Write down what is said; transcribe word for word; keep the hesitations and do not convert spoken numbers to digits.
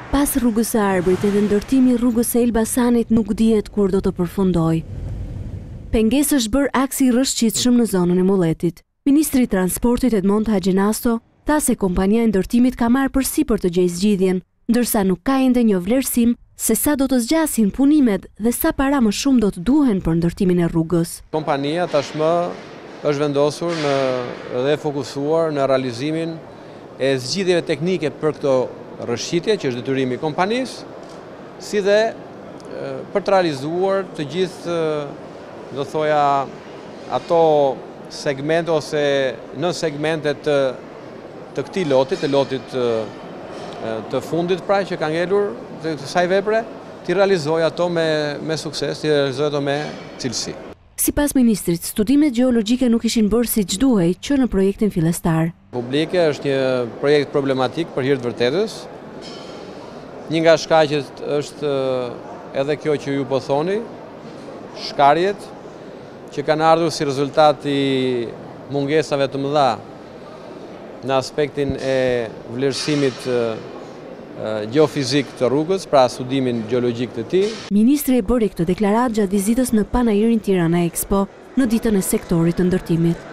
Pas rrugës së Arbërit edhe ndërtimi i rrugës së Elbasanit nuk dihet kur do të përfundojë. Pengesë është bërë aksi i rrëshqitshëm në zonën e Mulletit. Ministri i Transportit Edmond Haxhenasto tha se kompania e ndërtimit ka marrë përsipër të gjejë zgjidhjen, ndërsa nuk ka ende një vlerësim se sa do të zgjasin punimet dhe sa para më shumë do të duhen për ndërtimin e rrugës. Kompania tashmë është vendosur në, dhe fokusuar në realizimin e zgjidhjeve teknike për këto rrëshqitje, që është detyrimi i kompanisë, si dhe për të realizuar të gjithë, do thoja, ato segmente ose në segmentet të, të këtij loti, të lotit të fundit pra që ka ngelur të kësaj vepre, të realizojë ato me, me sukses, të realizojë ato me cilësi. Sipas ministrit, studimet gjeologjike nuk ishin bërë siç duhej që në projektin fillestar. Publike është një projekt problematik për hir të vërtetës. Një nga shkaqet është edhe kjo që ju po thoni, shkarjet që kanë ardhur si rezultat i mungesave të mëdha në aspektin e vlerësimit gjeofizik të rrugës, pra studimin gjeologjik të tij. Ministri e bëri këtë deklaratë gjatë vizitës në Panairin Tirana Expo në ditën e sektorit të ndërtimit.